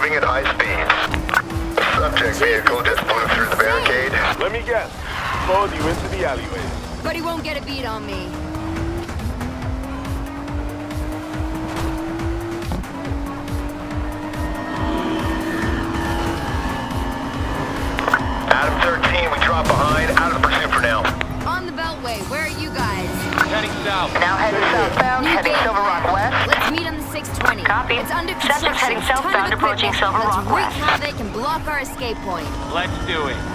moving at high speeds. Subject vehicle just blew through the barricade. Let me guess. Followed you into the alleyway. But he won't get a beat on me. Adam 13, we drop behind. Out of the pursuit for now. On the Beltway, where are you guys? Heading south. Now heading southbound, heading Silver Rock West. Let's meet on the 620. Copy. It's under Subject's construction. heading southbound, approaching Silver Rock Let's West. wreak havoc and block our escape point. Let's do it.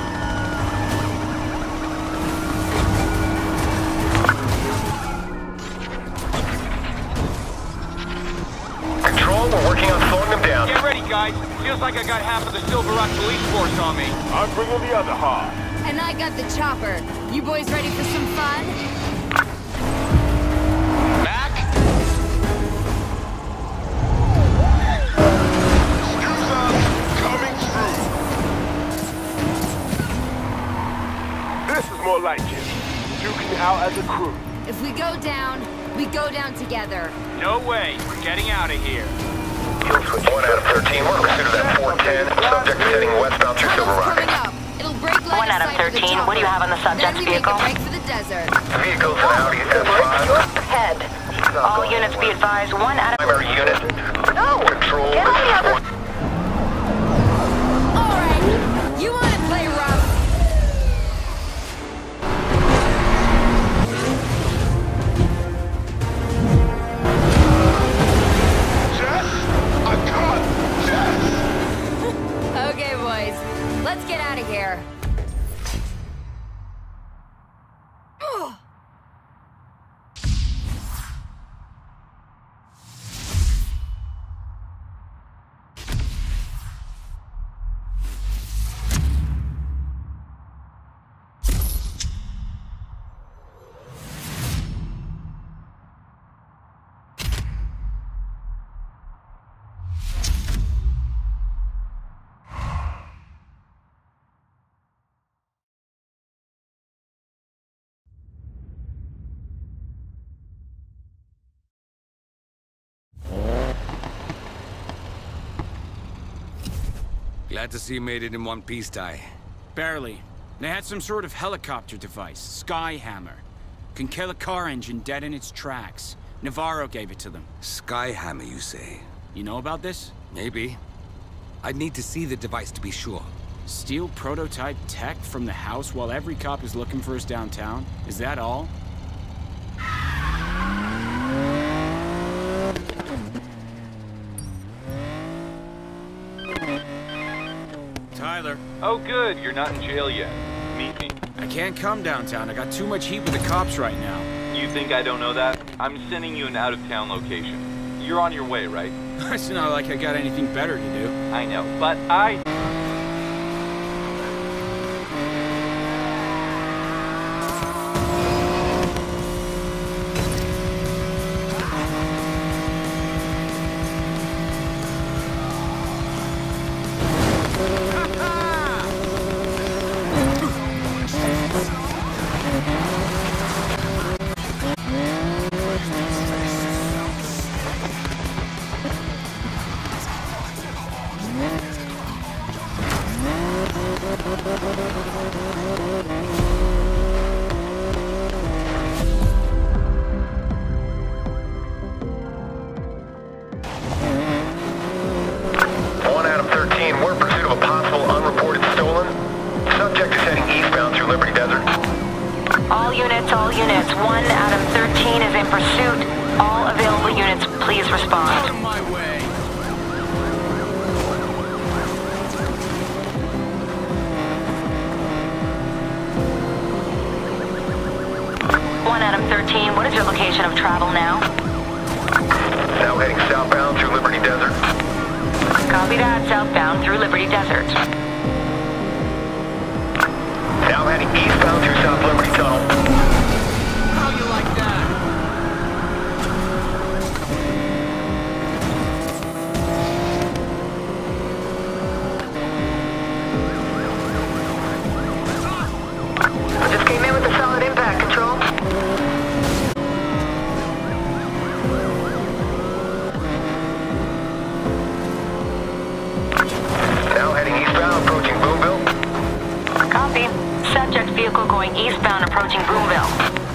Control, we're working on slowing them down. Get ready, guys. Feels like I got half of the Silver Rock police force on me. I'm bringing the other half. And I got the chopper. You boys ready for some fun? Mac? Coming through. This is more like it. Duking out as a crew. If we go down together. No way. We're getting out of here. 1 Adam 13, we're in pursuit of that 410. Subject is heading westbound through Silver Tunnel's Rock. coming up. It'll break line 1 of Adam sight for the 13, what do you have on the subject's then we vehicle? Make a break for the desert. The vehicle's an Audi S5. Ahead. All units be advised, 1 Adam... Primary unit. No! Control, Get on the other... Alright, you wanna play rough? Jess? I can't. Jess! Okay, boys. Let's get out of here. Glad to see you made it in one piece, Ty. Barely. They had some sort of helicopter device, Skyhammer. Can kill a car engine dead in its tracks. Navarro gave it to them. Skyhammer, you say? You know about this? Maybe. I'd need to see the device to be sure. Steal prototype tech from the house while every cop is looking for us downtown? Is that all? Tyler. Oh, good. You're not in jail yet. Meet me. I can't come downtown. I got too much heat with the cops right now. You think I don't know that? I'm sending you an out-of-town location. You're on your way, right? It's not like I got anything better to do. I know, but I... All units, 1 Adam 13 is in pursuit. All available units, please respond. Out of my way! 1 Adam 13, what is your location of travel now? Now heading southbound through Liberty Desert. Copy that, southbound through Liberty Desert. Now heading eastbound through South Liberty Tunnel. How you like that? I just came in with a solid impact, Control. vehicle going eastbound approaching Boomville.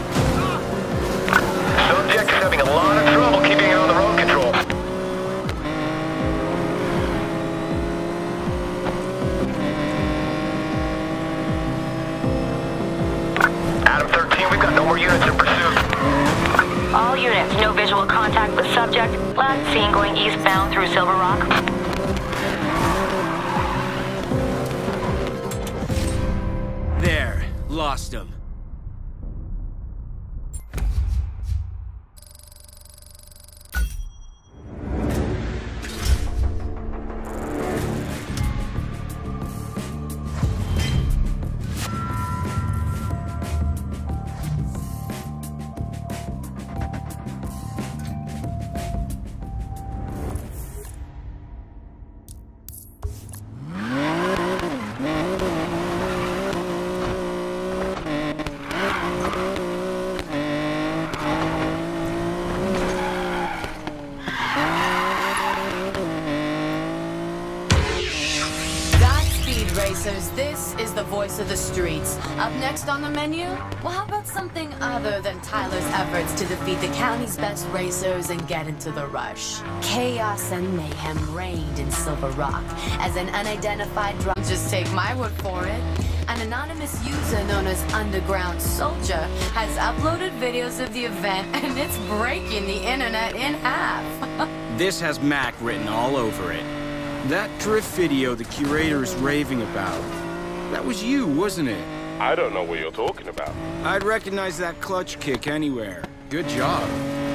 Subject is having a lot of trouble keeping it on the road control. Adam 13, we've got no more units in pursuit. All units, no visual contact with subject. Last seen going eastbound through Silver Rock. There. Lost him. Racers, this is the voice of the streets. Up next on the menu, well, how about something other than Tyler's efforts to defeat the county's best racers and get into the rush? Chaos and mayhem reigned in Silver Rock as an unidentified just take my word for it. An anonymous user known as Underground Soldier has uploaded videos of the event, and it's breaking the internet in half. This has Mac written all over it. That drift video the curator is raving about, that was you, wasn't it? I don't know what you're talking about. I'd recognize that clutch kick anywhere. Good job.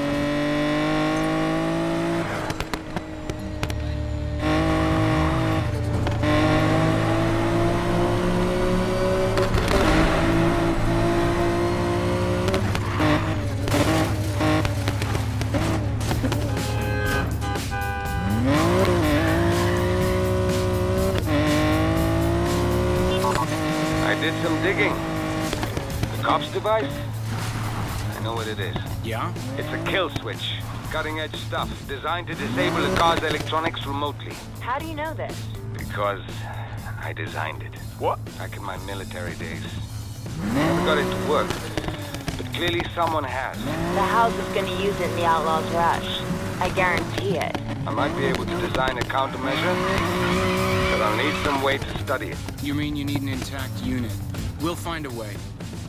Did some digging. The cops device? I know what it is. Yeah? It's a kill switch. Cutting-edge stuff, designed to disable a car's electronics remotely. How do you know this? Because I designed it. What? Back in my military days. Never got it to work, but clearly someone has. The house is gonna use it in the Outlaws Rush. I guarantee it. I might be able to design a countermeasure, but I'll need some way to study it. You mean you need an intact unit? We'll find a way.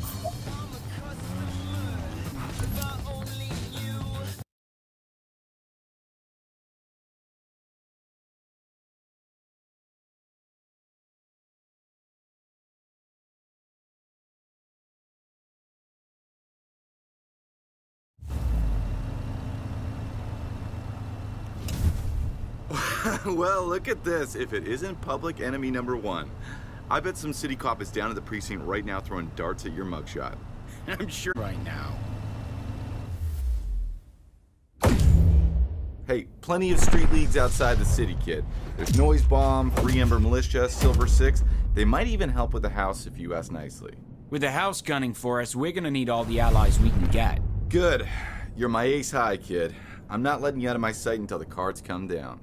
Well, look at this. If it isn't public enemy number one. I bet some city cop is down at the precinct right now throwing darts at your mugshot. I'm sure right now. Hey, plenty of street leagues outside the city, kid. There's Noise Bomb, Free Ember Militia, Silver Six. They might even help with the house if you ask nicely. With the house gunning for us, we're gonna need all the allies we can get. Good. You're my ace high, kid. I'm not letting you out of my sight until the cards come down.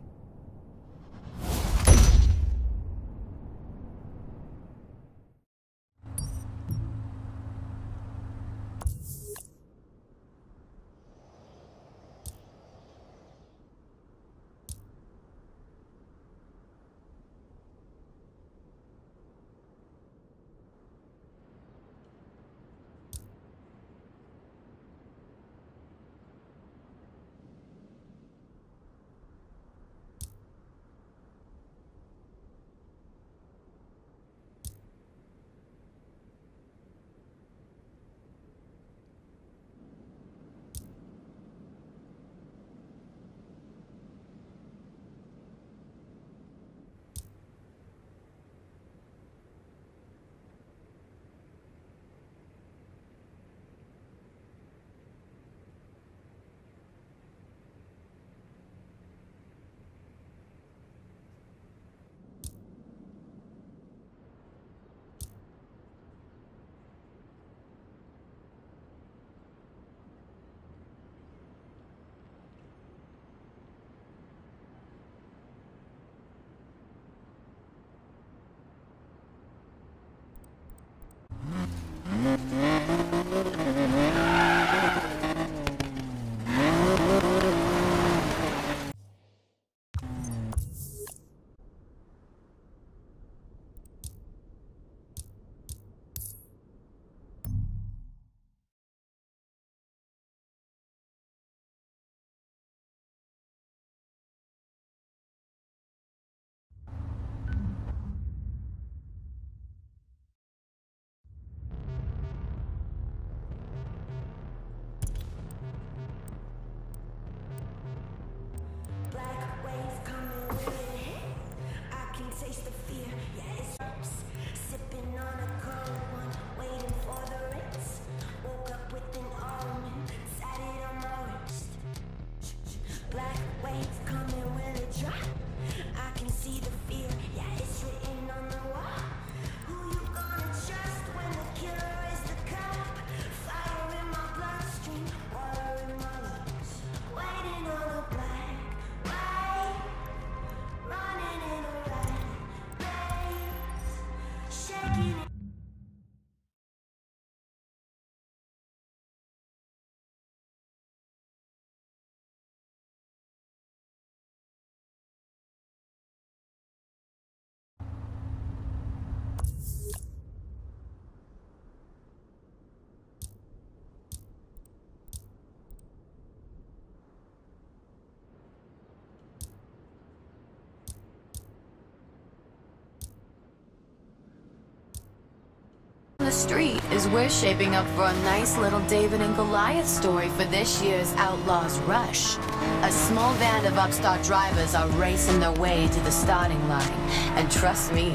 street is we're shaping up for a nice little David and Goliath story for this year's Outlaws Rush. A small band of upstart drivers are racing their way to the starting line. And trust me,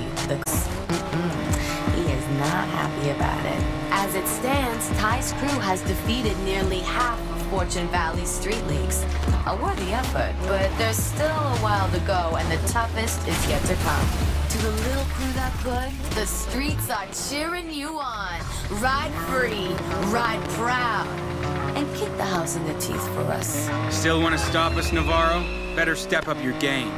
he is not happy about it. As it stands, Ty's crew has defeated nearly half of Fortune Valley's street leagues. A worthy effort, but there's still a while to go, and the toughest is yet to come. To the little crew that good, the streets are cheering you on. Ride free, ride proud, and kick the house in the teeth for us. Still want to stop us, Navarro? Better step up your game.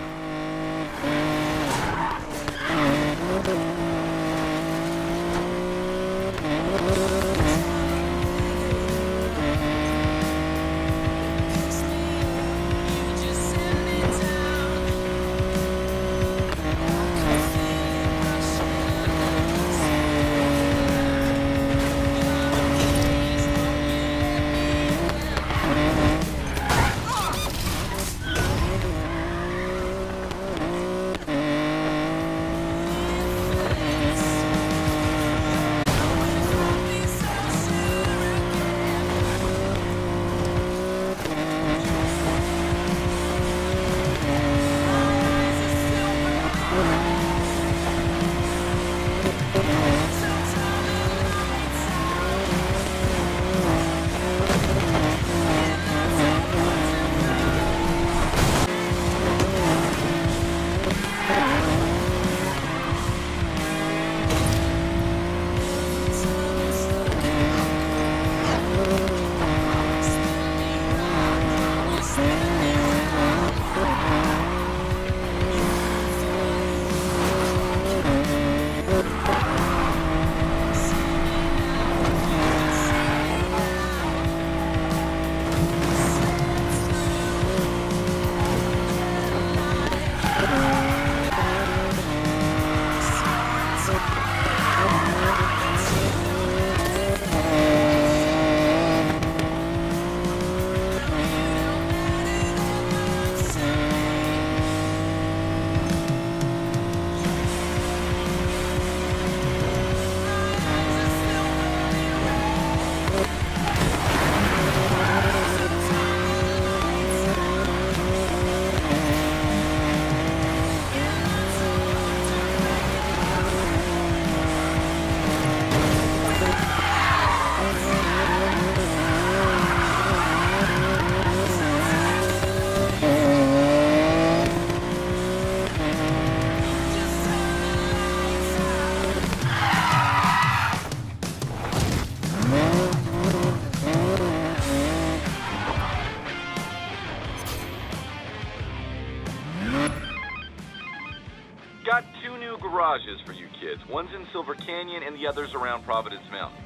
Got 2 new garages for you kids. One's in Silver Canyon and the other's around Providence Mountain.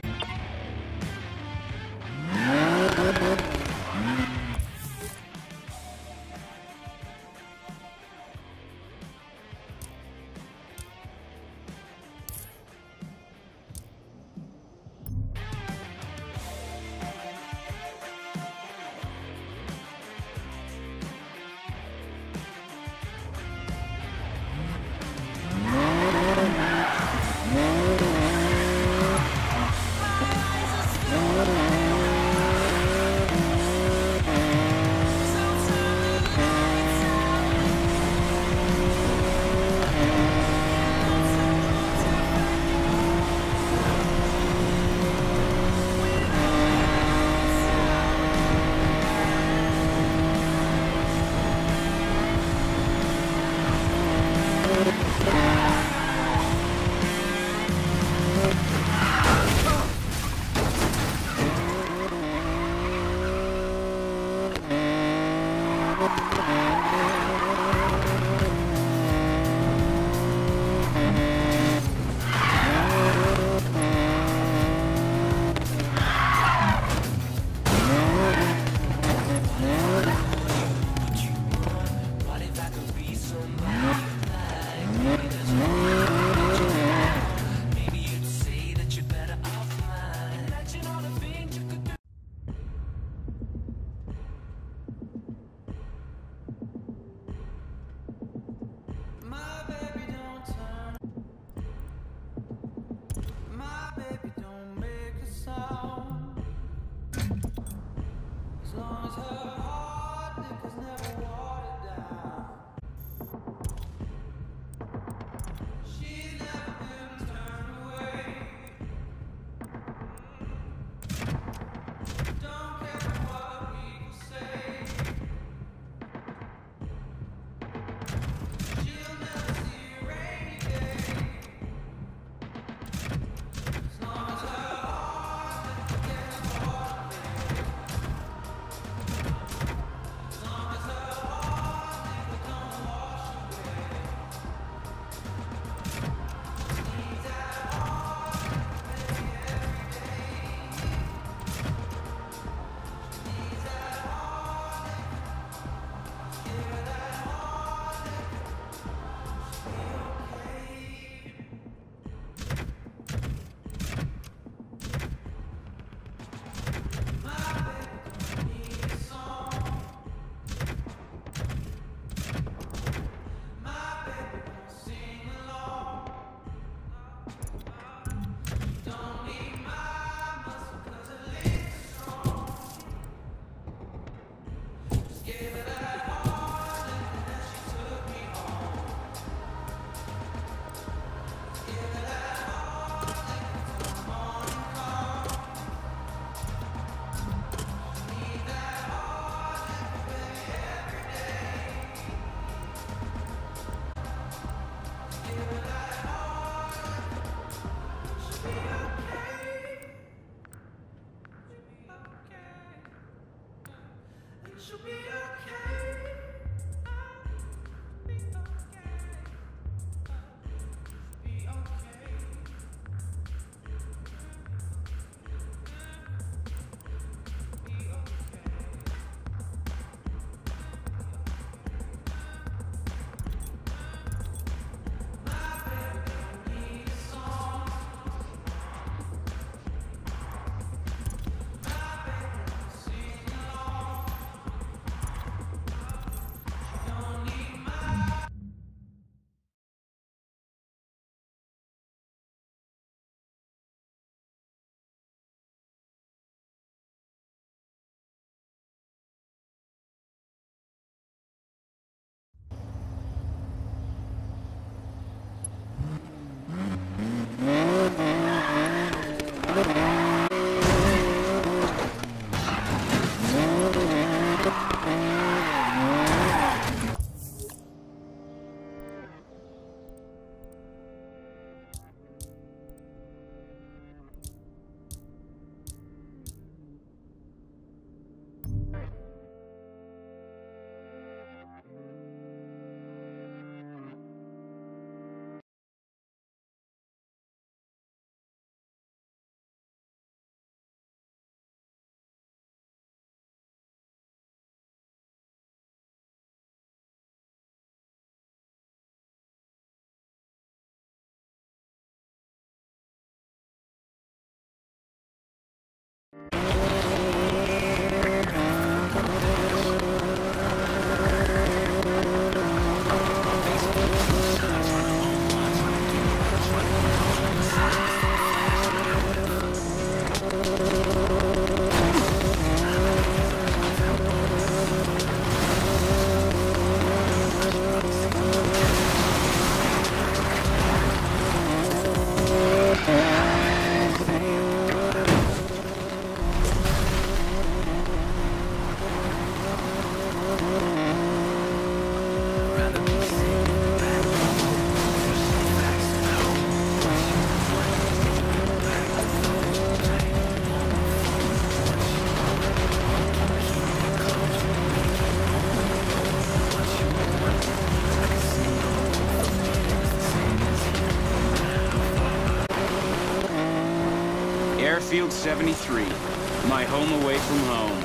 Airfield 73, my home away from home.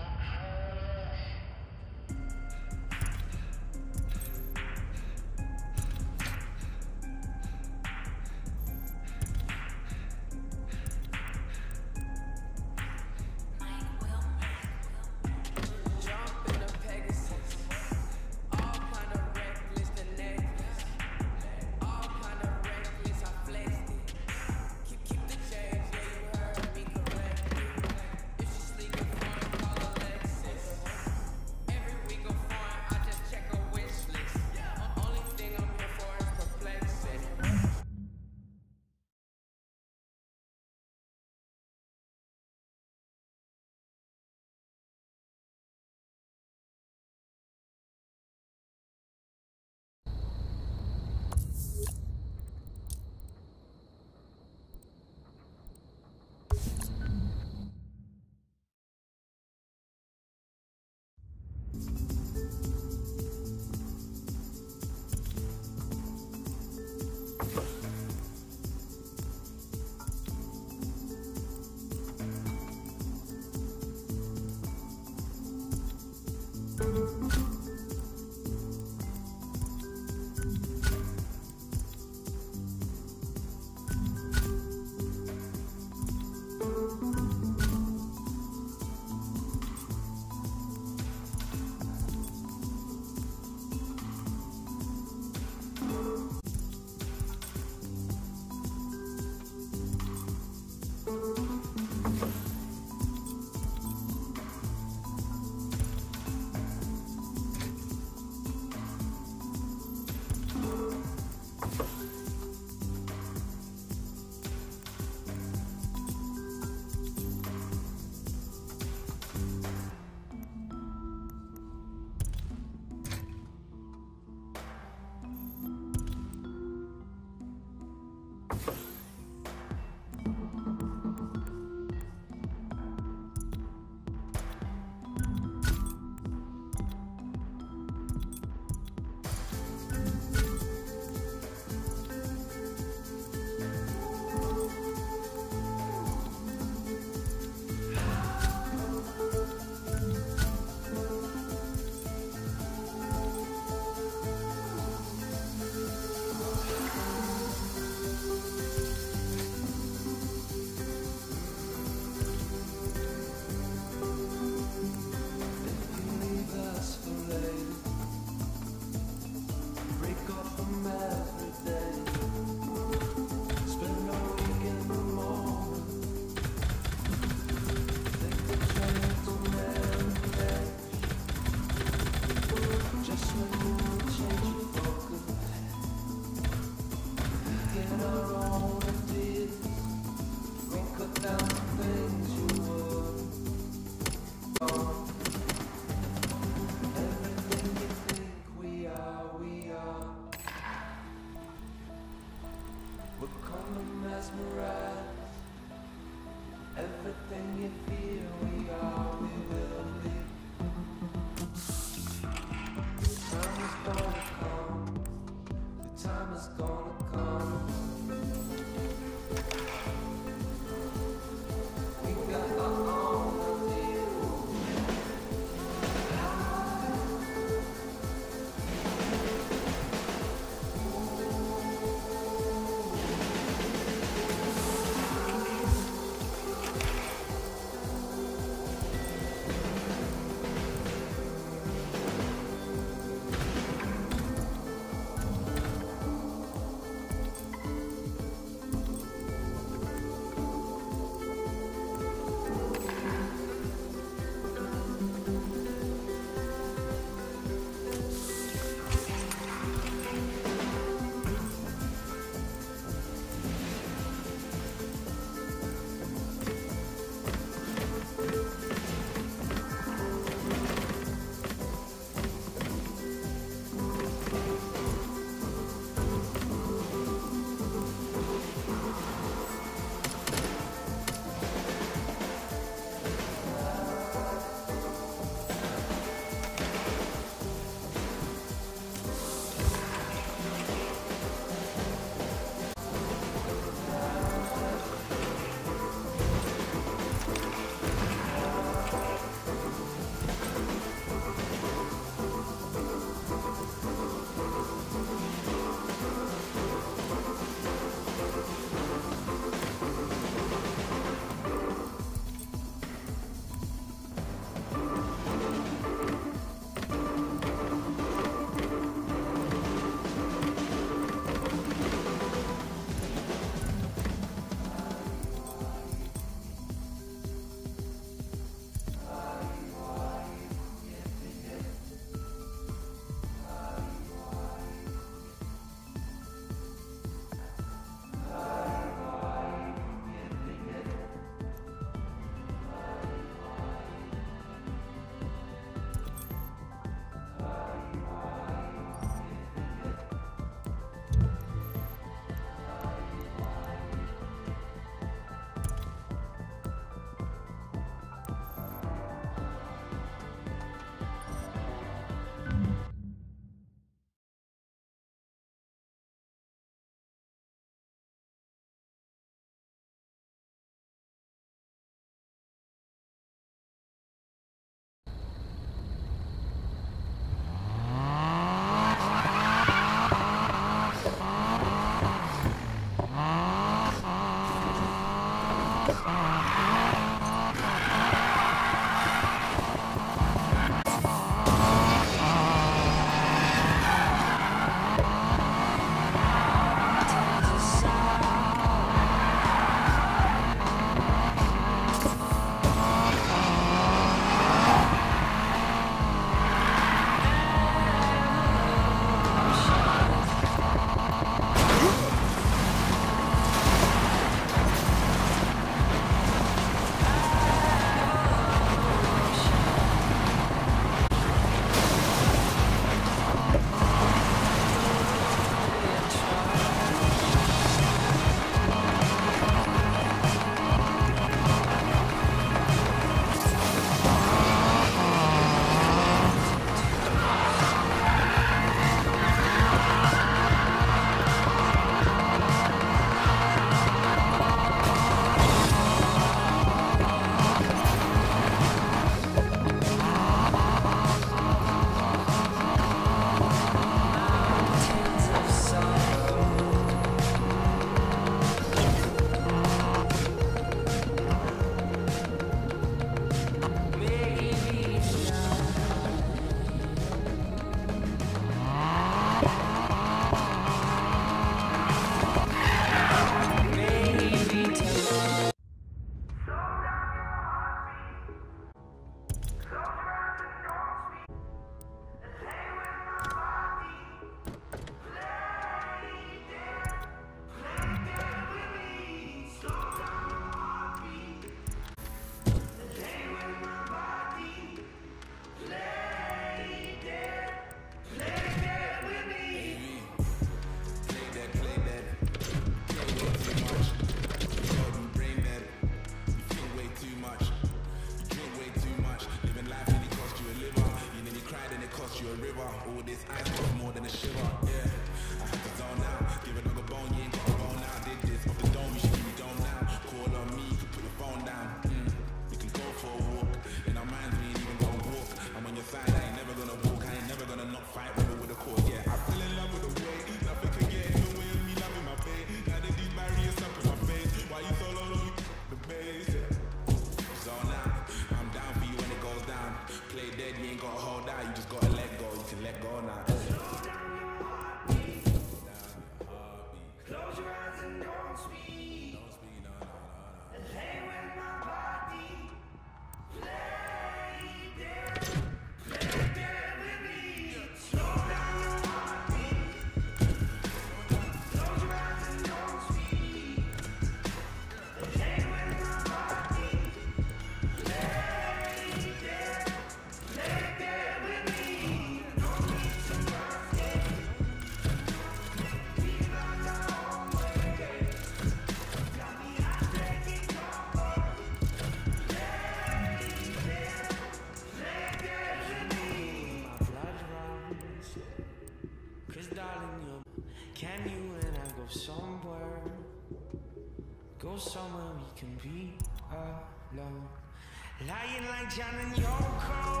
darling, can you and I go somewhere? Go somewhere we can be alone. Lying like John and Yoko.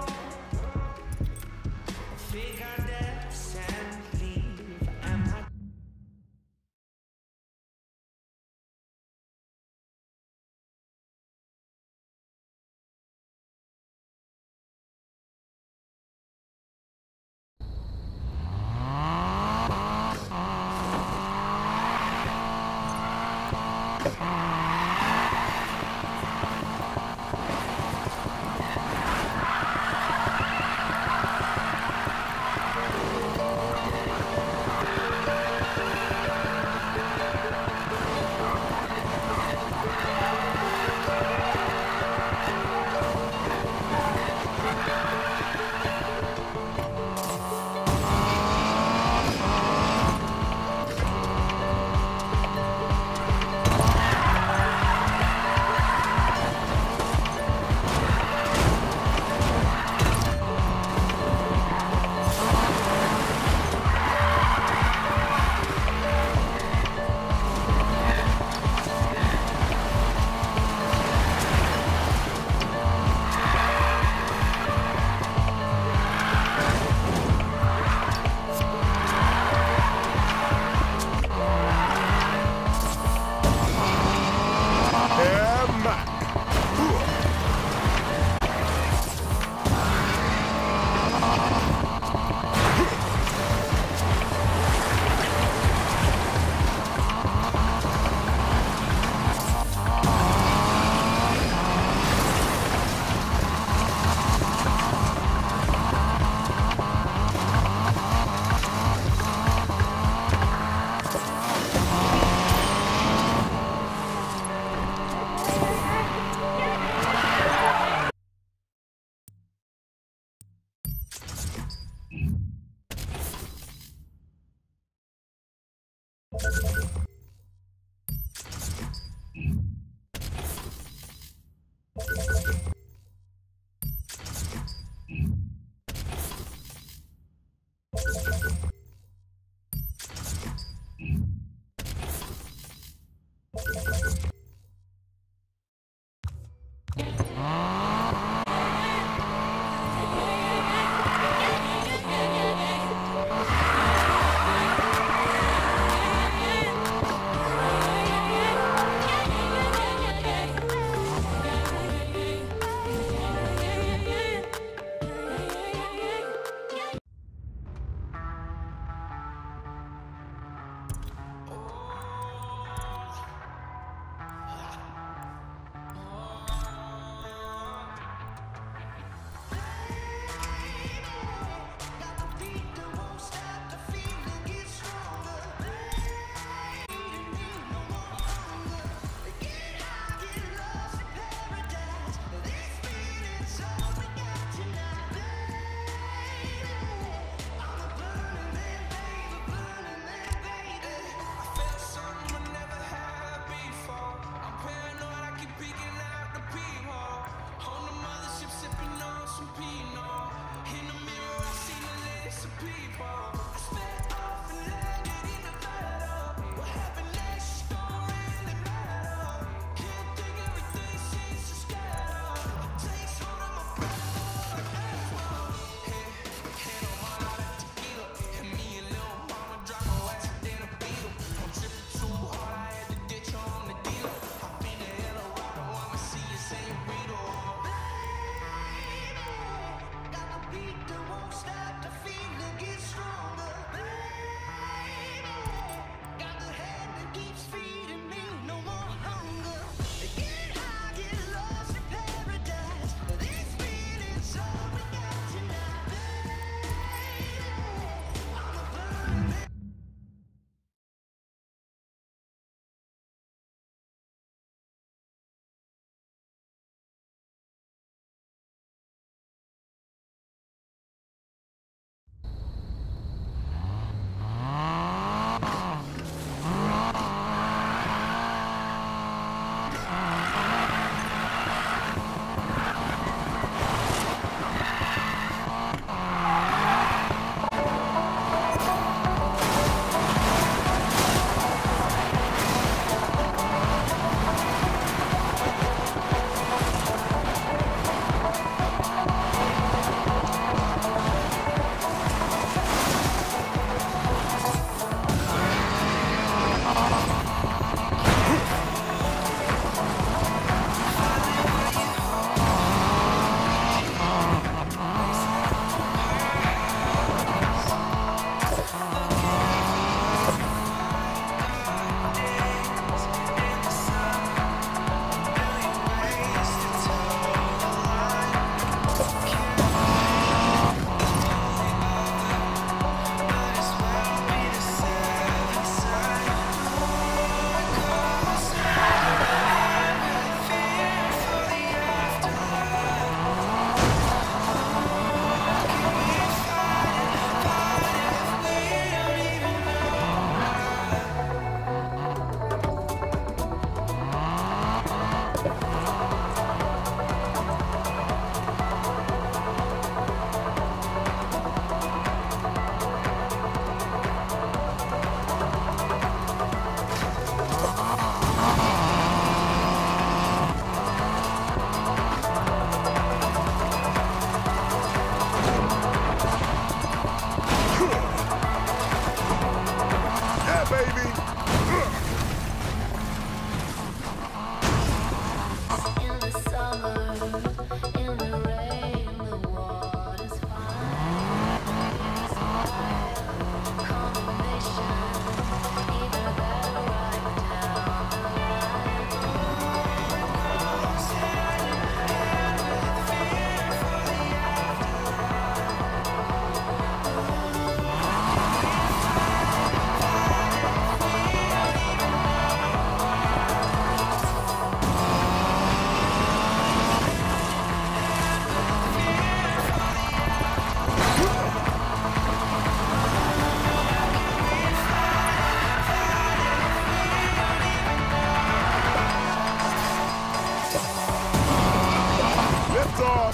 Fake our deaths and leave. Am I? baby. In the summer, in the rain, the water's fine. Combination, either that or right down the Lift off.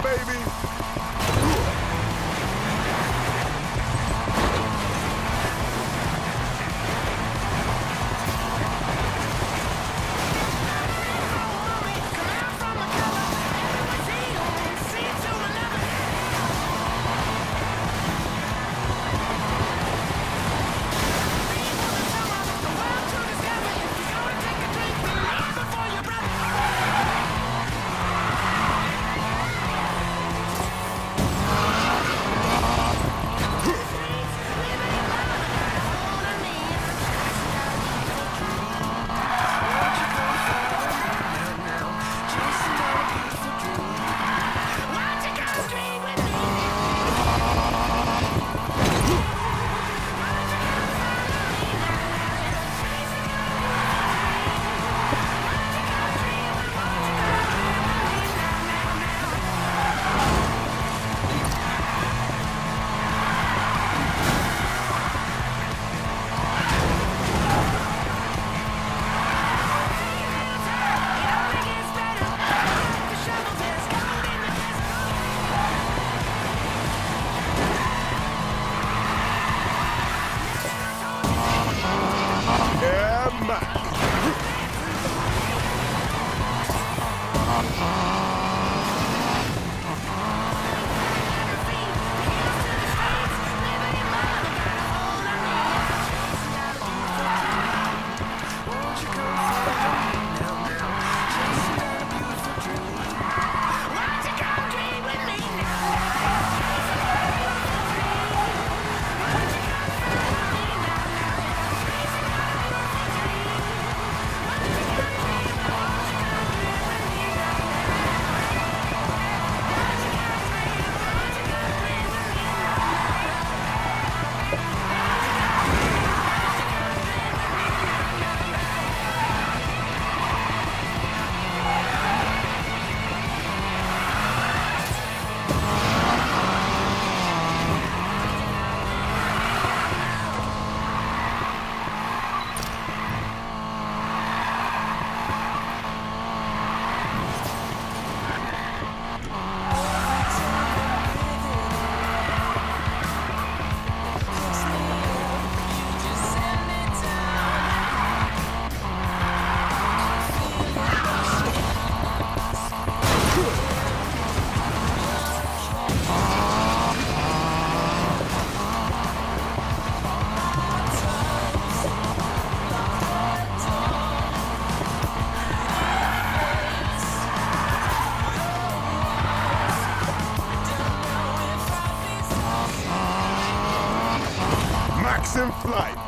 baby. In flight.